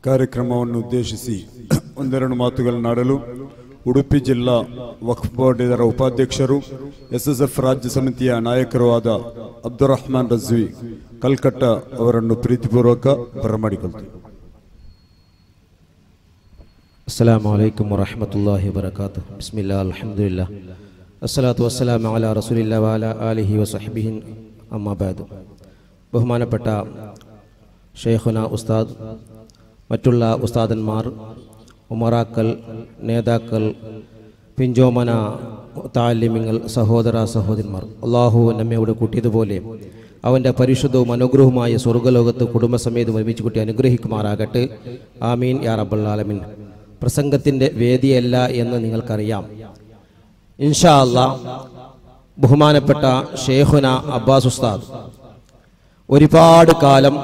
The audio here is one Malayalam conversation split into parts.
ಕಾರ್ಯಕ್ರಮವನ್ನು ಉದ್ದೇಶಿಸಿ ಒಂದೆರಡು ಮಾತುಗಳನ್ನಾಡಲು ಉಡುಪಿ ಜಿಲ್ಲಾ ವಕ್ಫ್ ಬೋರ್ಡ್ ಇದರ ಉಪಾಧ್ಯಕ್ಷರು ಎಸ್ಎಸ್ಎಫ್ ರಾಜ್ಯ ಸಮಿತಿಯ ನಾಯಕರೂ ಆದ ಅಬ್ದುರ್ರಹ್ಮಾನ್ ರಜ್ವಿ ಕಲ್ಕಟ್ಟ ಅವರನ್ನು ಪ್ರೀತಿಪೂರ್ವಕ ಬರಮಾಡಿಕೊಳ್ತೀವಿ. ಅಸ್ಸಲಾಮು ಅಲೈಕುಂ ವರಹಮತುಲ್ಲಾಹಿ ವಬರಕಾತುಹು. ಬಿಸ್ಮಿಲ್ಲಾ ಅಲ್ಹಮ್ದುಲಿಲ್ಲಾ ಅಸ್ಸಲಾತು ವಸ್ಸಲಾಮು ಅಲಾ ರಸೂಲಿಲ್ಲಾ ವಅಲಾ ಆಲಿಹಿ ವಸಹ್ಬಿಹಿ ಅಮ್ಮಾ ബഅദ്. ബഹുമാനപ്പെട്ട ഷെയ്ഖുന ഉസ്താദ്, മറ്റുള്ള ഉസ്താദന്മാർ, ഉമറാക്കൾ, നേതാക്കൾ, പിഞ്ചോമന താലിമ്യങ്ങൾ, സഹോദര സഹോദരന്മാർ, അള്ളാഹു നമ്മയോട് കൂട്ടിയതുപോലെ അവൻ്റെ പരിശുദ്ധവും അനുഗ്രഹവുമായ സ്വർഗ്ഗലോകത്ത് കുടുംബസമേതം ഒരുമിച്ച് കൂട്ടി അനുഗ്രഹിക്കുമാറാകട്ടെ. ആമീൻ യാ റബ്ബൽ ആലമീൻ. പ്രസംഗത്തിൻ്റെ വേദിയല്ല എന്ന് നിങ്ങൾക്കറിയാം. ഇൻഷാ അല്ലാഹ് ബഹുമാനപ്പെട്ട ഷെയ്ഖുന അബ്ബാസ് ഉസ്താദ് ഒരുപാട് കാലം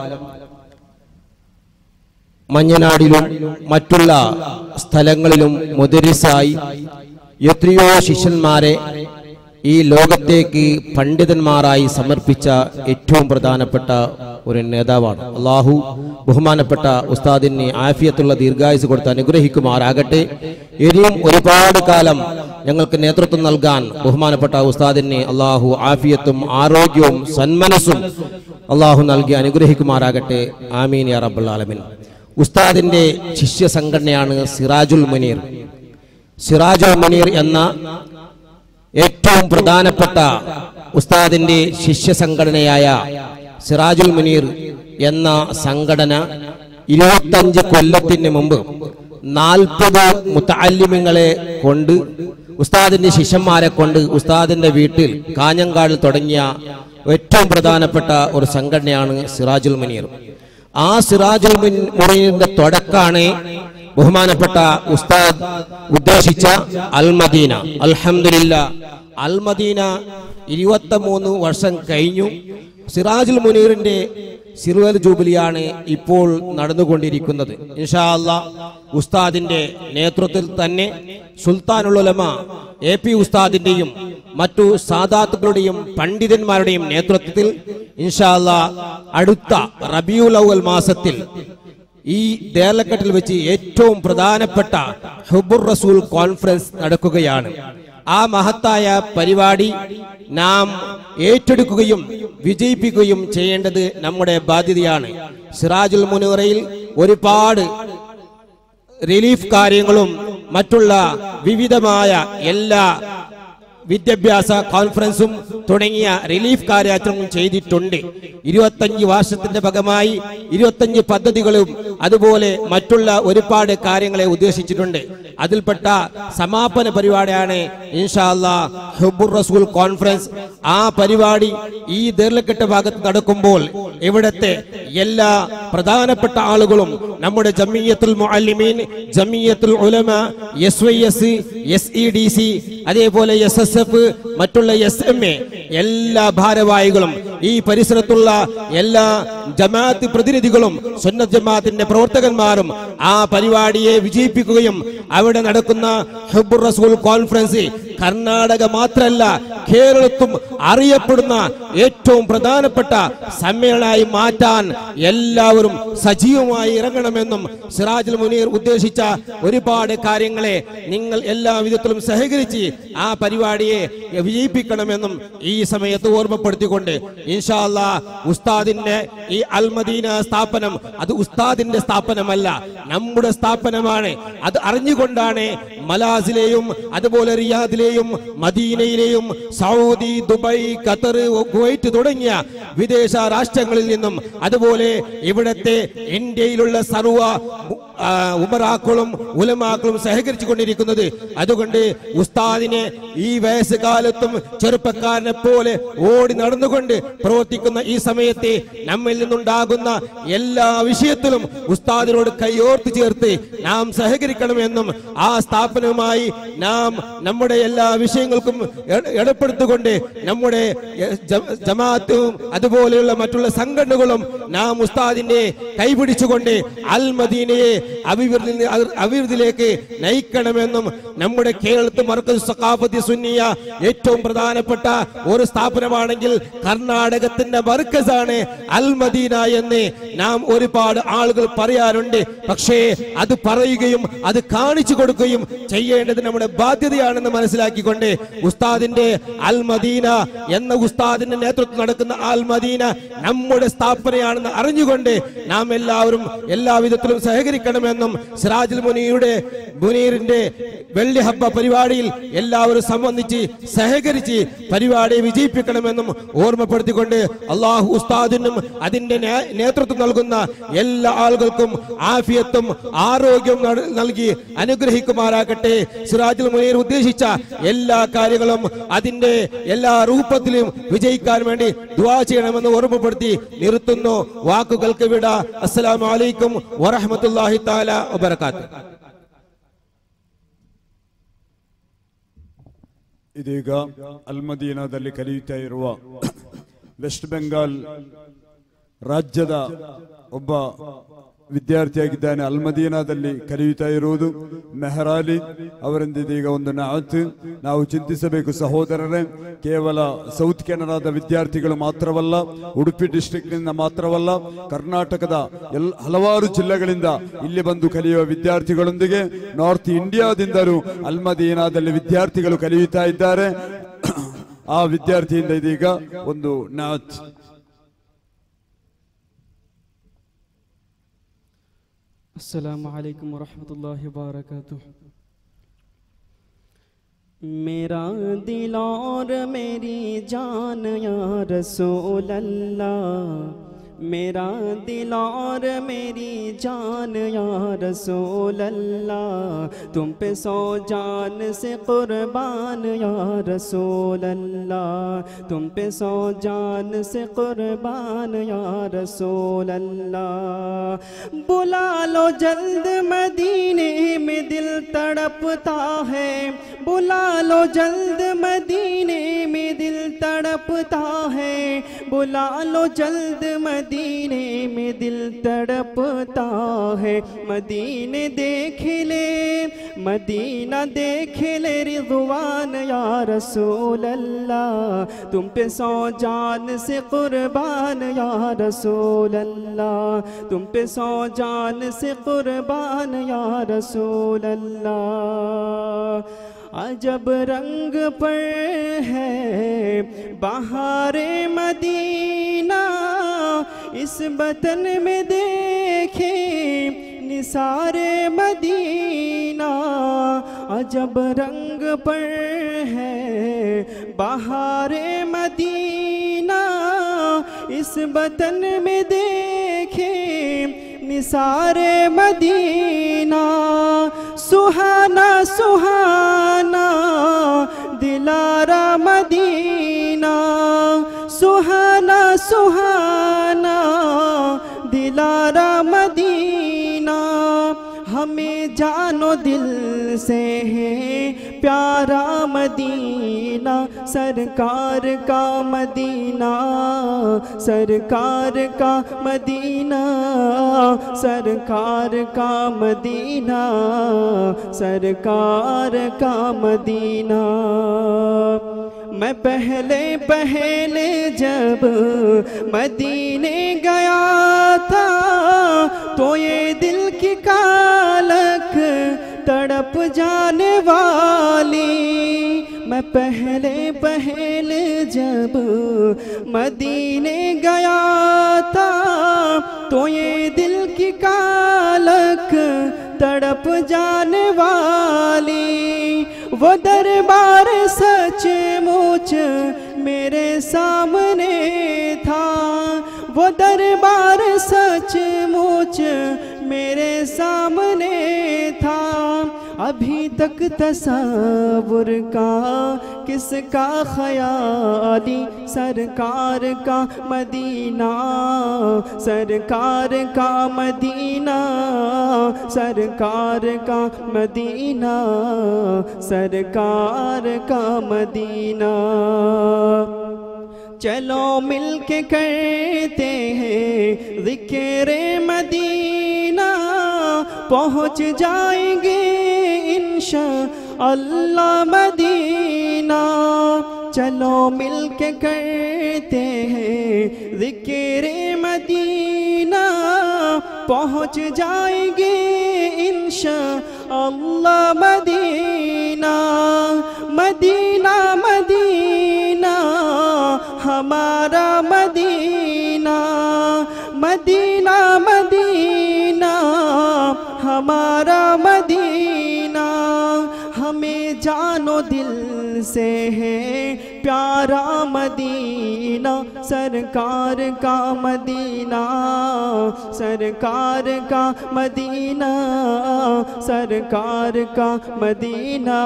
മഞ്ഞനാടിലും മറ്റുള്ള സ്ഥലങ്ങളിലും മുദരിസായി എത്രയോ ശിഷ്യന്മാരെ ഈ ലോകത്തേക്ക് പണ്ഡിതന്മാരായി സമർപ്പിച്ച ഏറ്റവും പ്രധാനപ്പെട്ട ഒരു നേതാവാണ്. അള്ളാഹു ബഹുമാനപ്പെട്ട ഉസ്താദിന് ആഫിയത്തുള്ള ദീർഘായുസ് കൊടുത്ത് അനുഗ്രഹിക്കുമാറാകട്ടെ. ഇനിയും ഒരുപാട് കാലം ഞങ്ങൾക്ക് നേതൃത്വം നൽകാൻ ബഹുമാനപ്പെട്ട ഉസ്താദിന് അള്ളാഹു ആഫിയത്തും ആരോഗ്യവും സന്മനസ്സും അള്ളാഹു നൽകി അനുഗ്രഹിക്കുമാറാകട്ടെ. ആമീൻ യാ റബ്ബൽ ആലമീൻ. ഉസ്താദിന്റെ ശിഷ്യ സംഘടനയാണ് സിറാജുൽ മുനീർ. സിറാജുൽ മുനീർ എന്ന ഏറ്റവും പ്രധാനപ്പെട്ട ഉസ്താദിന്റെ ശിഷ്യ സംഘടനയായ സിറാജുൽ മുനീർ എന്ന സംഘടന 25 കൊല്ലത്തിന് മുമ്പ് 40 മുതഅല്ലിമീങ്ങളെ കൊണ്ട്, ഉസ്താദിന്റെ ശിഷ്യന്മാരെ കൊണ്ട് ഉസ്താദിന്റെ വീട്ടിൽ കാഞ്ഞങ്കാടിൽ തുടങ്ങിയ ഏറ്റവും പ്രധാനപ്പെട്ട ഒരു സംഘടനയാണ് സിറാജുൽ മുനീർ. ആ സിറാജുൽ മുനീറിന്റെ തുടക്കാണ് ബഹുമാനപ്പെട്ട ഉസ്താദ് ഉദ്ദേശിച്ച അൽ മദീന. അൽഹംദുലില്ലാ, അൽ മദീന 23 വർഷം കഴിഞ്ഞു. സിറാജുൽ മുനീറിന്റെ സിൽവർ ജൂബിലിയാണ് ഇപ്പോൾ നടന്നുകൊണ്ടിരിക്കുന്നത്. ഇൻഷാ അല്ലാഹ് ഉസ്താദിന്റെ നേതൃത്വത്തിൽ തന്നെ സുൽത്താനുൽ ഉലമ AP ഉസ്താദിന്റെയും മറ്റു സാദാത്തുകളുടെയും പണ്ഡിതന്മാരുടെയും നേതൃത്വത്തിൽ ഇൻഷാ അല്ലാഹ് അടുത്ത റബീഉൽ അവ്വൽ മാസത്തിൽ ഈ ദേർലക്കെട്ടിൽ വെച്ച് ഏറ്റവും പ്രധാനപ്പെട്ട ഹുബ്ബുർ റസൂൽ കോൺഫറൻസ് നടക്കുകയാണ്. ആ മഹത്തായ പരിപാടി നാം ഏറ്റെടുക്കുകയും വിജയിപ്പിക്കുകയും ചെയ്യേണ്ടത് നമ്മുടെ ബാധ്യതയാണ്. സിറാജുൽ മുനീറിൽ ഒരുപാട് റിലീഫ് കാര്യങ്ങളും മറ്റുള്ള വിവിധമായ എല്ലാ വിദ്യാഭ്യാസ കോൺഫറൻസും തുടങ്ങിയ റിലീഫ് കാര്യങ്ങളും ചെയ്തിട്ടുണ്ട്. 25 വർഷത്തിന്റെ ഭാഗമായി 25 പദ്ധതികളും അതുപോലെ മറ്റുള്ള ഒരുപാട് കാര്യങ്ങളെ ഉദ്ദേശിച്ചിട്ടുണ്ട്. അതിൽപ്പെട്ട സമാപന പരിപാടിയാണ് ഇൻഷാ അല്ലാഹ് ഹുബ്ബുർ റസൂൽ കോൺഫറൻസ്. ആ പരിപാടി ഈ ദേർലക്കെട്ട് ഭാഗത്ത് നടക്കുമ്പോൾ ഇവിടത്തെ എല്ലാ പ്രധാനപ്പെട്ട ആളുകളും നമ്മുടെ ജമിയത്തുൽ മുഅല്ലിമീൻ, ജമിയത്തുൽ ഉലമ, SYS, SEDC, അതേപോലെ SSF, മറ്റുള്ള SMA എല്ലാ ഭാരവാഹികളും ഈ പരിസരത്തുള്ള എല്ലാ ജമാഅത്ത് പ്രതിനിധികളും സുന്നത്ത് ജമാഅത്തിന്റെ പ്രവർത്തകന്മാരും ആ പരിപാടിയെ വിജയിപ്പിക്കുകയും അവിടെ നടക്കുന്ന ഹുബ്ബുർ റസൂൽ കോൺഫറൻസ് കർണാടക മാത്രമല്ല കേരളത്തും അറിയപ്പെടുന്ന ഏറ്റവും പ്രധാനപ്പെട്ട സമ്മേളനമായി മാറ്റാൻ എല്ലാവരും സജീവമായി ഇറങ്ങണമെന്നും സിറാജുൽ മുനീർ ഉദ്ദേശിച്ച ഒരുപാട് കാര്യങ്ങളെ നിങ്ങൾ എല്ലാ വിധത്തിലും സഹകരിച്ച് ആ പരിപാടിയെ വിജയിപ്പിക്കണമെന്നും ഈ സമയത്ത് ഓർമ്മപ്പെടുത്തിക്കൊണ്ട് ഇൻഷാ അല്ലാഹ് ഉസ്താദിന്റെ ഈ അൽ മദീന സ്ഥാപനം അത് ഉസ്താദിന്റെ സ്ഥാപനമല്ല, നമ്മുടെ സ്ഥാപനമാണ്. അത് അറിഞ്ഞുകൊണ്ടാണ് മലാസിലെയും അതുപോലെ റിയാദിലെയും മദീനയിലെയും സൗദി, ദുബായ്, ഖത്തർ, കുവൈറ്റ് തുടങ്ങിയ വിദേശ രാഷ്ട്രങ്ങളിൽ നിന്നും അതുപോലെ ഇവിടത്തെ ഇന്ത്യയിലുള്ള സർവ്വ ഉമറാക്കളും ഉലമാക്കളും സഹകരിച്ചു കൊണ്ടിരിക്കുന്നത്. അതുകൊണ്ട് ഉസ്താദിനെ ഈ വയസ്സുകാലത്തും ചെറുപ്പക്കാരനെ പോലെ ഓടി നടന്നുകൊണ്ട് പ്രവർത്തിക്കുന്ന ഈ സമയത്ത് നമ്മിൽ നിന്നുണ്ടാകുന്ന എല്ലാ വിഷയത്തിലും ഉസ്താദിനോട് കൈയോർത്ത് ചേർത്ത് നാം സഹകരിക്കണമെന്നും ആ സ്ഥാപനവുമായി നാം നമ്മുടെ എല്ലാ വിഷയങ്ങൾക്കും ഇടപെടുത്തുകൊണ്ട് നമ്മുടെ ജമാഅത്തും അതുപോലെയുള്ള മറ്റുള്ള സംഘടനകളും നാം ഉസ്താദിനെ കൈപിടിച്ചുകൊണ്ട് അൽ മദീനയെ അഭിവൃദ്ധിയിലേക്ക് നയിക്കണമെന്നും നമ്മുടെ കേരളത്തിൽ മർക്കസ് സഖാഫത്തി സുന്നിയ ഏറ്റവും പ്രധാനപ്പെട്ട ഒരു സ്ഥാപനമാണെങ്കിൽ കർണാടകത്തിന്റെ മർക്കസാണ് അൽ മദീന എന്ന് നാം ഒരുപാട് ആളുകൾ പറയാറുണ്ട്. പക്ഷേ അത് പറയുകയും അത് കാണിച്ചു കൊടുക്കുകയും ചെയ്യേണ്ടത് നമ്മുടെ ബാധ്യതയാണെന്ന് മനസ്സിലാക്കിക്കൊണ്ട് ഉസ്താദിന്റെ അൽ മദീന എന്ന ഉസ്താദിന്റെ നേതൃത്വം നടക്കുന്ന അൽ മദീന നമ്മുടെ സ്ഥാപനയാണെന്ന് അറിഞ്ഞുകൊണ്ട് നാം എല്ലാവരും എല്ലാവിധത്തിലും സഹകരിക്കണമെന്നും സിറാജുൽ മുനീറിന്റെ വെള്ളി ഹബ്ബ പരിപാടിയിൽ എല്ലാവരും സംബന്ധിച്ച് സഹകരിച്ച് പരിപാടിയെ വിജയിപ്പിക്കണമെന്നും ഓർമ്മപ്പെടുത്തിക്കൊണ്ട് അള്ളാഹു ഉസ്താദിനും അതിന്റെ നേതൃത്വം നൽകുന്ന എല്ലാ ആളുകൾക്കും ആഫിയത്തും ആരോഗ്യവും നൽകി അനുഗ്രഹിക്കുമാറാകട്ടെ. സിറാജുൽ മുനീർ ഉദ്ദേശിച്ച എല്ലാ കാര്യങ്ങളും അതിന്റെ എല്ലാ രൂപത്തിലും വിജയിക്കാൻ വേണ്ടി ദുആ ചെയ്യണമെന്ന് ഓർമ്മപ്പെടുത്തി നിർത്തുന്നു. വാക്കുകൾക്ക് വിട. അസ്സലാമു അലൈക്കും വറഹ്മത്തുള്ളാഹി തആല വബറകാതുഹു. ಇದೀಗ ಅಲ್ಮದೀನಾದಲ್ಲಿ ಕಲಿಯುತ್ತಾ ಇರುವ ವೆಸ್ಟ್ ಬೆಂಗಾಲ್ ರಾಜ್ಯದ ಒಬ್ಬ ವಿದ್ಯಾರ್ಥಿಯಾಗಿದ್ದಾನೆ. ಅಲ್ಮದೀನಾದಲ್ಲಿ ಕಲಿಯುತ್ತಾ ಇರುವುದು ಮೆಹರಾಲಿ ಅವರಿಂದೀಗ ಒಂದು ನಾತ್ ನಾವು ಚಿಂತಿಸಬೇಕು ಸಹೋದರರೇ. ಕೇವಲ ಸೌತ್ ಕೆನರಾದ ವಿದ್ಯಾರ್ಥಿಗಳು ಮಾತ್ರವಲ್ಲ, ಉಡುಪಿ ಡಿಸ್ಟ್ರಿಕ್ಟ್ನಿಂದ ಮಾತ್ರವಲ್ಲ, ಕರ್ನಾಟಕದ ಹಲವಾರು ಜಿಲ್ಲೆಗಳಿಂದ ಇಲ್ಲಿ ಬಂದು ಕಲಿಯುವ ವಿದ್ಯಾರ್ಥಿಗಳೊಂದಿಗೆ ನಾರ್ತ್ ಇಂಡಿಯಾದಿಂದಲೂ ಅಲ್ಮದೀನಾದಲ್ಲಿ ವಿದ್ಯಾರ್ಥಿಗಳು ಕಲಿಯುತ್ತಾ ಇದ್ದಾರೆ. ಆ ವಿದ್ಯಾರ್ಥಿಯಿಂದ ಇದೀಗ ಒಂದು ನಾತ್. अस्सलामु अलैकुम वरहमतुल्लाहि वबरकातुह। मेरा दिल और मेरी जान या रसूल अल्लाह, मेरा दिल और मेरी जान या रसूल अल्लाह, तुम पे सौ जान से कुर्बान या रसूल अल्लाह, तुम पे सौ जान से कुर्बान या रसूल अल्लाह। बुला लो जल्द मदीने में दिल तड़पता है, बुला लो जल्द मदीने में दिल तड़पता है, बुला लो जल्द मदीने में दिल तड़पता है। मदीने देख ले, मदीना देख ले रिज़वान या रसूल अल्लाह, तुम पे सौ जान से कुर्बान या रसूल अल्लाह, तुम पे सौ जान से कुर्बान या रसूल अल्लाह। अजब रंग पर है बहारे मदीना, इस वतन में देखे निसारे मदीना। अजब रंग पर है बहारे मदीना, इस वतन में देखे निसारे मदीना। सुहाना सुहाना दिलारा मदीना, सुहाना सुहाना दिलारा मदीना। हमें जानो दिल से है प्यारा मदीना, सरकार का मदीना, सरकार का मदीना, सरकार का मदीना, सरकार का मदीना। मैं पहले पहले जब मदीने गया था, तो ये दिल की कालक तड़प जाने वाली। मैं पहले पहले जब मदीने गया था, तो ये दिल की कालक तड़प जाने वाली। वो दरबार सचमुच मेरे सामने था, वो दरबार सचमुच मेरे सामने था। अभी तक तसव्वुर का किसका ख्याली, सरकार का मदीना, सरकार का मदीना, सरकार का मदीना, सरकार का मदीना। चलो मिलके करते हैं ज़िक्र मदीना, पहुँच जाएंगे इंशाअल्लाह मदीना। चलो मिलके करते हैं ज़िक्र मदीना, पहुँच जाएंगे इंशाअल्लाह मदीना। मदीना मदीना हमारा मदीना, मदीना मदीना हमारा मदीना। हमें जानो दिल से है प्यारा मदीना, सरकार का मदीना, सरकार का मदीना, सरकार का मदीना,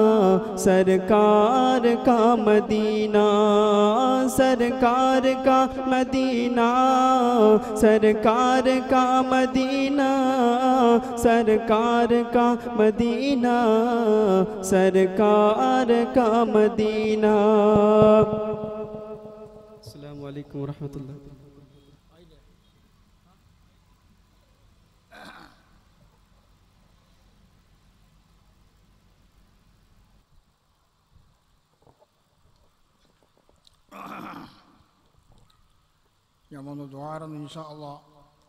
सरकार का मदीना, सरकार का मदीना, सरकार का मदीना, सरकार का मदीना, सरकार का मदीना। अस्सलामु अलैकुम वरहमतुल्लाह। ഞമ്മൊന്ന് ദ്വാരം ഇൻഷാ അല്ലാഹ്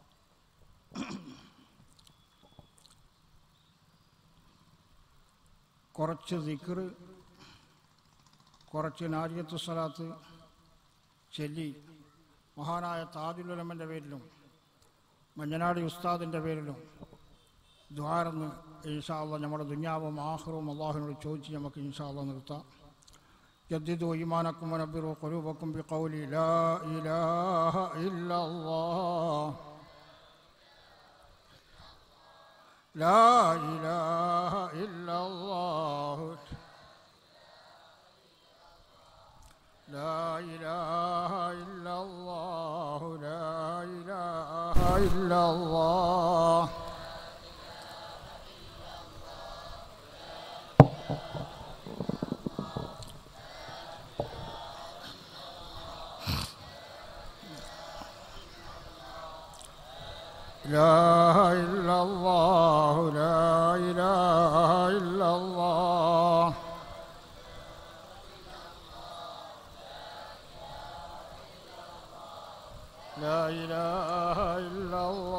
കുറച്ച് ദിക്ർ, കുറച്ച് നാരിയത്തു സ്വലാത്ത് ചൊല്ലി മഹാനായ താജുൽ ഉലമൻ്റെ പേരിലും മഞ്ഞനാടി ഉസ്താദിൻ്റെ പേരിലും ദ്വാരന്ന് ഇൻഷാ അല്ലാഹ് നമ്മുടെ ദുനിയാവും ആഖിറവും അല്ലാഹുവിനോട് ചോദിച്ച് നമുക്ക് ഇൻഷാ അല്ലാഹ് നിർത്താം. جددوا إيمانكم ونبروا قلوبكم بقول لا إله إلا الله، لا إله إلا الله، لا إله إلا الله، لا إله إلا الله. لا إلا الله، لا إله إلا الله، لا إله إلا الله.